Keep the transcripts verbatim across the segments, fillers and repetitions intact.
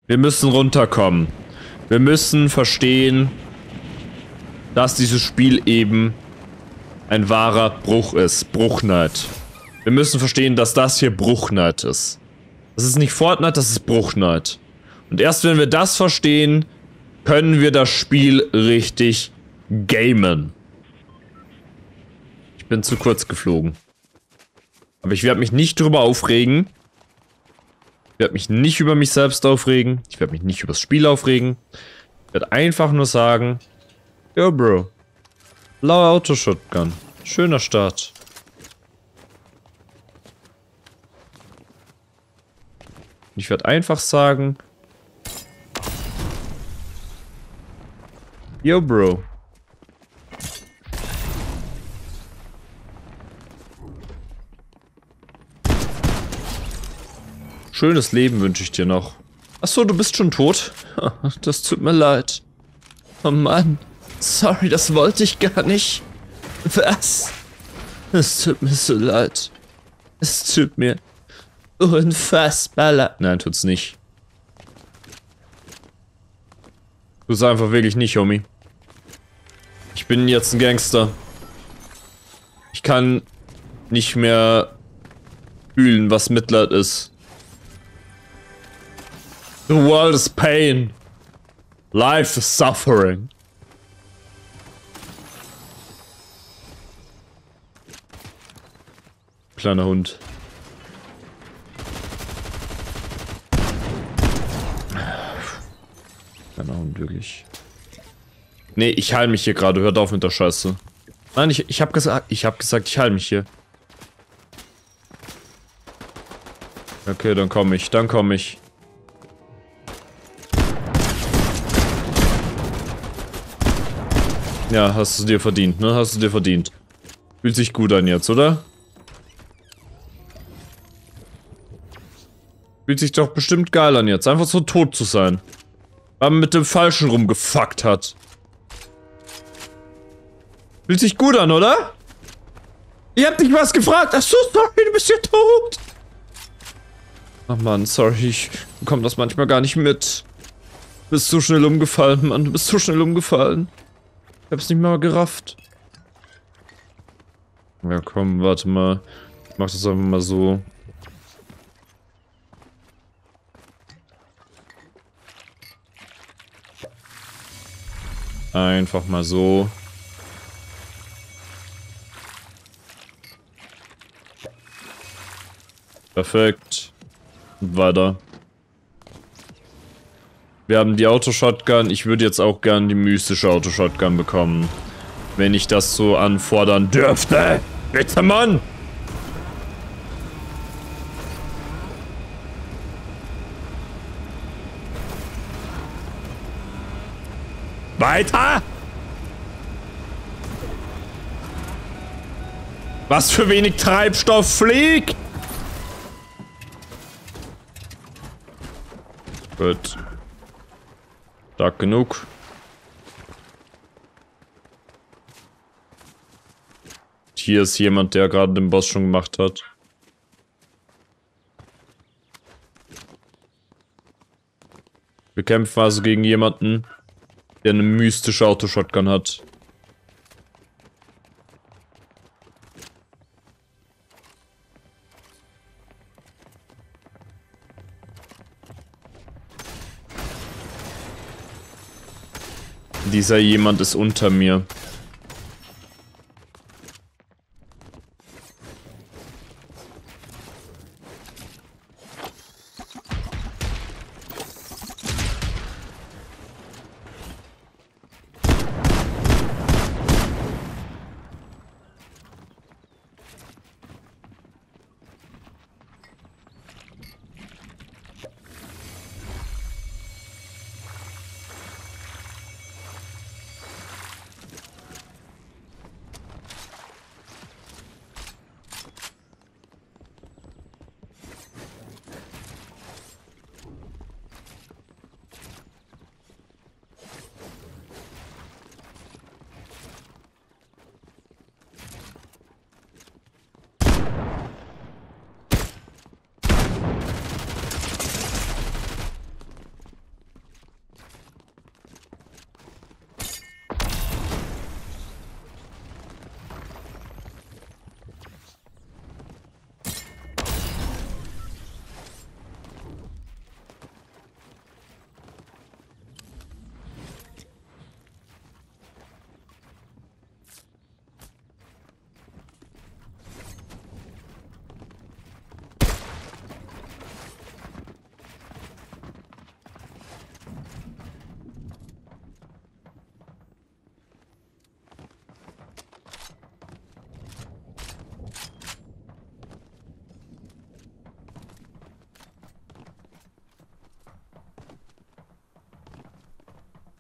Wir müssen runterkommen. Wir müssen verstehen, dass dieses Spiel eben ein wahrer Bruch ist. Bruchnight. Wir müssen verstehen, dass das hier Bruchnight ist. Das ist nicht Fortnite, das ist Bruchnight. Und erst wenn wir das verstehen, können wir das Spiel richtig gamen. Ich bin zu kurz geflogen. Aber ich werde mich nicht drüber aufregen. Ich werde mich nicht über mich selbst aufregen. Ich werde mich nicht über das Spiel aufregen. Ich werde einfach nur sagen, yo Bro, blaue Autoshotgun. Schöner Start. Ich werde einfach sagen, yo Bro. Schönes Leben wünsche ich dir noch. Achso, du bist schon tot? Das tut mir leid. Oh Mann. Sorry, das wollte ich gar nicht. Was? Es tut mir so leid. Es tut mir unfassbar leid. Nein, tut's nicht. Tut's einfach wirklich nicht, Homie. Ich bin jetzt ein Gangster. Ich kann nicht mehr fühlen, was Mitleid ist. The world is pain. Life is suffering. Kleiner Hund. Kleiner Hund, wirklich. Nee, ich heil mich hier gerade. Hört auf mit der Scheiße. Nein, ich, ich hab gesagt, ich hab gesagt, ich heil mich hier. Okay, dann komm ich, dann komm ich. Ja, hast du dir verdient, ne? Hast du dir verdient. Fühlt sich gut an jetzt, oder? Fühlt sich doch bestimmt geil an jetzt, einfach so tot zu sein. Weil man mit dem Falschen rumgefuckt hat. Fühlt sich gut an, oder? Ich hab dich was gefragt. Ach so, sorry, du bist ja tot. Ach Mann, sorry, ich bekomme das manchmal gar nicht mit. Du bist so schnell umgefallen, Mann, du bist so schnell umgefallen. Ich hab's nicht mal gerafft. Ja komm, warte mal. Ich mach das einfach mal so. Einfach mal so. Perfekt. Und weiter. Wir haben die Autoshotgun. Ich würde jetzt auch gern die mystische Autoshotgun bekommen. Wenn ich das so anfordern dürfte. Bitte, Mann! Weiter! Was für wenig Treibstoff fliegt! Gut. Stark genug. Hier ist jemand, der gerade den Boss schon gemacht hat. Wir kämpfen also gegen jemanden, der eine mystische Autoshotgun hat. Dieser jemand ist unter mir.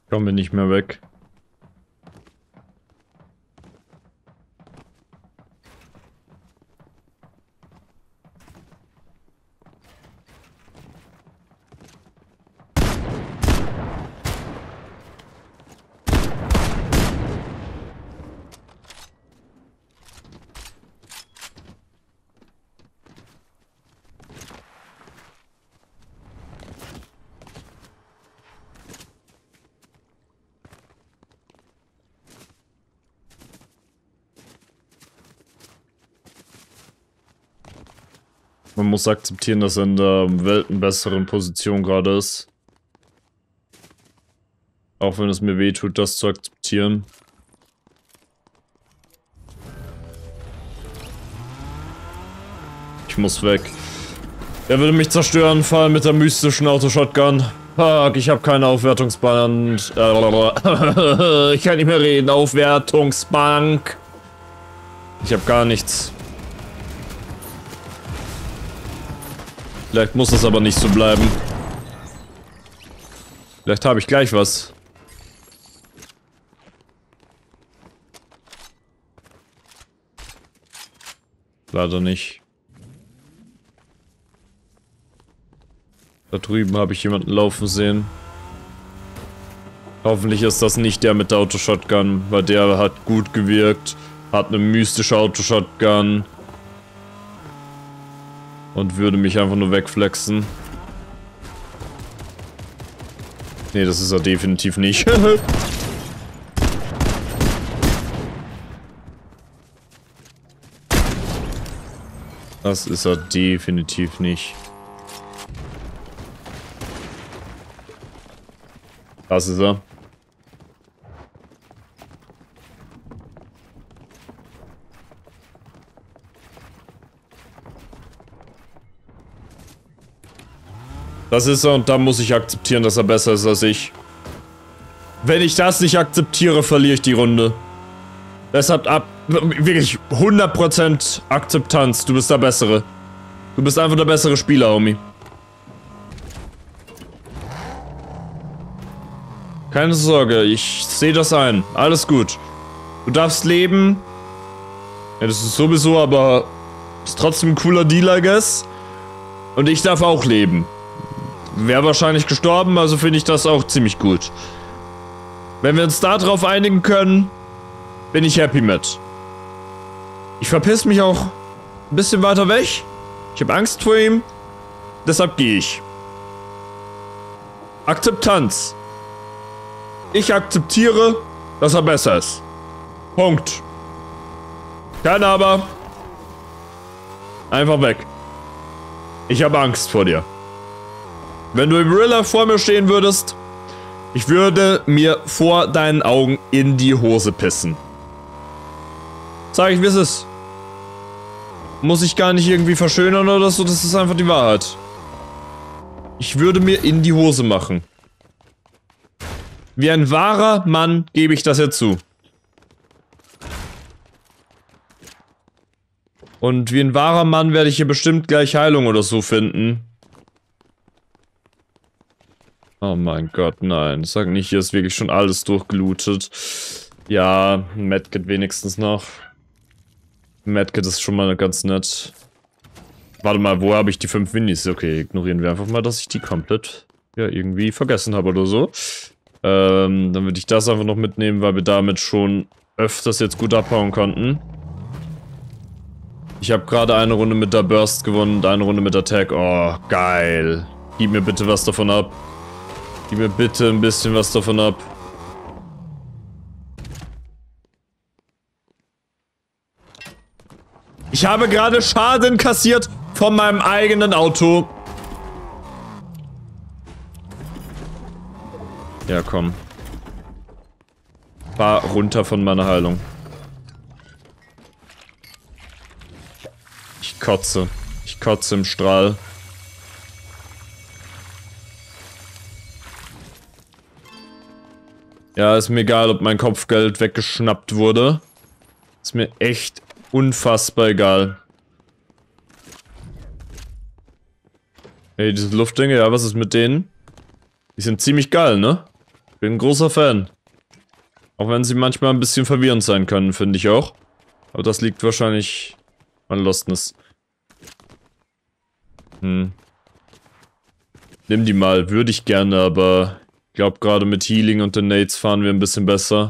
Kommen wir nicht mehr weg. Man muss akzeptieren, dass er in der Welt in besseren Position gerade ist. Auch wenn es mir wehtut, das zu akzeptieren. Ich muss weg. Er würde mich zerstören, vor allem mit der mystischen Autoshotgun. Fuck, ich habe keine Aufwertungsband. Ich kann nicht mehr reden. Aufwertungsbank. Ich habe gar nichts. Vielleicht muss es aber nicht so bleiben. Vielleicht habe ich gleich was. Leider nicht. Da drüben habe ich jemanden laufen sehen. Hoffentlich ist das nicht der mit der Autoshotgun, weil der hat gut gewirkt. Hat eine mystische Autoshotgun. Und würde mich einfach nur wegflexen. Nee, das ist er definitiv nicht. Das ist er definitiv nicht. Das ist er. Das ist er und da muss ich akzeptieren, dass er besser ist als ich. Wenn ich das nicht akzeptiere, verliere ich die Runde. Deshalb ab... Wirklich hundert Prozent Akzeptanz. Du bist der Bessere. Du bist einfach der bessere Spieler, Homie. Keine Sorge, ich sehe das ein. Alles gut. Du darfst leben. Ja, das ist sowieso, aber... Ist trotzdem ein cooler Deal, I guess. Und ich darf auch leben. Wäre wahrscheinlich gestorben, also finde ich das auch ziemlich gut. Wenn wir uns da drauf einigen können, bin ich happy mit. Ich verpiss mich auch ein bisschen weiter weg. Ich habe Angst vor ihm. Deshalb gehe ich. Akzeptanz. Ich akzeptiere, dass er besser ist. Punkt. Kein Aber. Einfach weg. Ich habe Angst vor dir. Wenn du im Real Life vor mir stehen würdest, ich würde mir vor deinen Augen in die Hose pissen. Sag ich, wie es ist. Muss ich gar nicht irgendwie verschönern oder so, das ist einfach die Wahrheit. Ich würde mir in die Hose machen. Wie ein wahrer Mann gebe ich das jetzt zu. Und wie ein wahrer Mann werde ich hier bestimmt gleich Heilung oder so finden. Oh mein Gott, nein. Sag nicht, hier ist wirklich schon alles durchgelootet. Ja, ein Medkit wenigstens noch. Ein Medkit ist schon mal ganz nett. Warte mal, wo habe ich die fünf Minis? Okay, ignorieren wir einfach mal, dass ich die komplett ja irgendwie vergessen habe oder so. Ähm, dann würde ich das einfach noch mitnehmen, weil wir damit schon öfters jetzt gut abhauen konnten. Ich habe gerade eine Runde mit der Burst gewonnen und eine Runde mit der Tag. Oh, geil. Gib mir bitte was davon ab. Gib mir bitte ein bisschen was davon ab. Ich habe gerade Schaden kassiert von meinem eigenen Auto. Ja, komm. Fahr runter von meiner Heilung. Ich kotze. Ich kotze im Strahl. Ja, ist mir egal, ob mein Kopfgeld weggeschnappt wurde. Ist mir echt unfassbar egal. Hey, diese Luftdinge, ja, was ist mit denen? Die sind ziemlich geil, ne? Bin ein großer Fan. Auch wenn sie manchmal ein bisschen verwirrend sein können, finde ich auch. Aber das liegt wahrscheinlich an Lostness. Hm. Nimm die mal, würde ich gerne, aber ich glaube gerade mit Healing und den Nades fahren wir ein bisschen besser.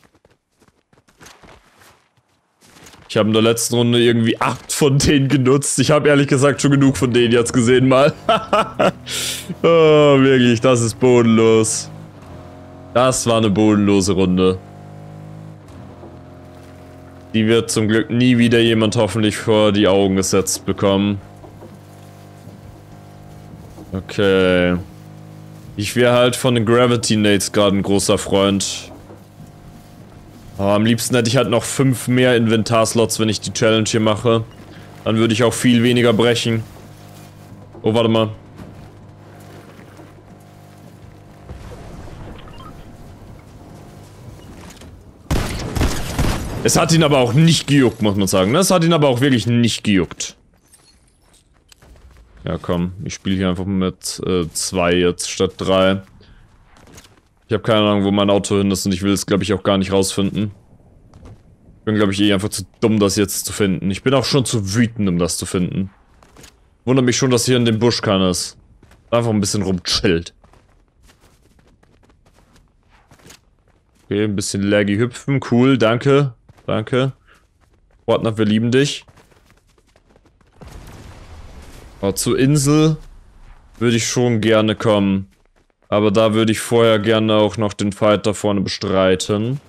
Ich habe in der letzten Runde irgendwie acht von denen genutzt. Ich habe ehrlich gesagt schon genug von denen jetzt gesehen mal. Oh, wirklich, das ist bodenlos. Das war eine bodenlose Runde. Die wird zum Glück nie wieder jemand hoffentlich vor die Augen gesetzt bekommen. Okay. Ich wäre halt von den Gravity Nades gerade ein großer Freund. Aber am liebsten hätte ich halt noch fünf mehr Inventarslots, wenn ich die Challenge hier mache. Dann würde ich auch viel weniger brechen. Oh, warte mal. Es hat ihn aber auch nicht gejuckt, muss man sagen. Es hat ihn aber auch wirklich nicht gejuckt. Ja, komm. Ich spiele hier einfach mit äh, zwei jetzt statt drei. Ich habe keine Ahnung, wo mein Auto hin ist und ich will es, glaube ich, auch gar nicht rausfinden. Ich bin, glaube ich, eh einfach zu dumm, das jetzt zu finden. Ich bin auch schon zu wütend, um das zu finden. Wundert mich schon, dass hier in dem Busch keiner ist. Einfach ein bisschen rumchillt. Okay, ein bisschen laggy hüpfen. Cool, danke. Danke. Whatnot, wir lieben dich. Aber zur Insel würde ich schon gerne kommen. Aber da würde ich vorher gerne auch noch den Fight da vorne bestreiten.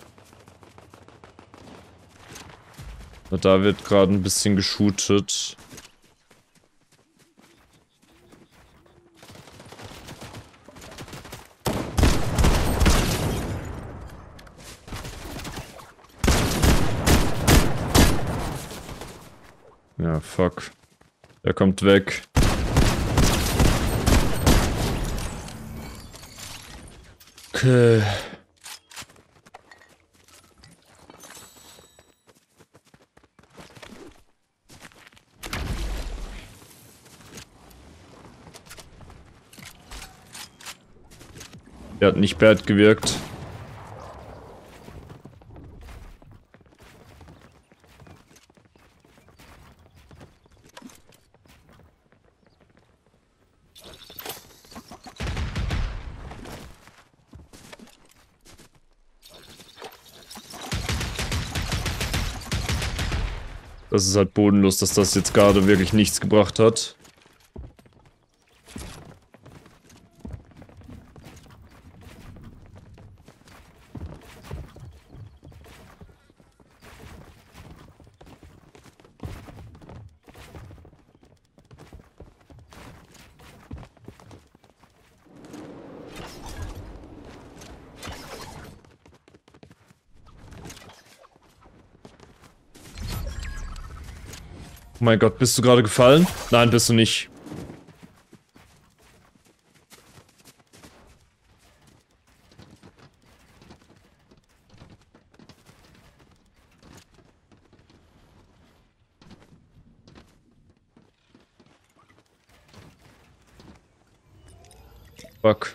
Da wird gerade ein bisschen geshootet. Ja, fuck. Der kommt weg. Okay. Der hat nicht bad gewirkt. Das ist halt bodenlos, dass das jetzt gerade wirklich nichts gebracht hat. Oh mein Gott, bist du gerade gefallen? Nein, bist du nicht. Fuck.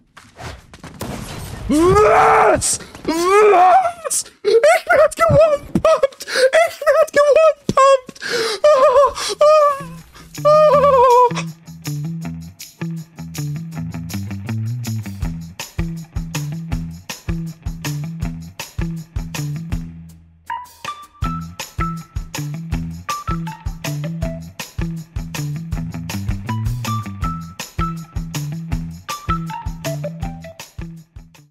Was? Was? Ich bin jetzt gewonnen!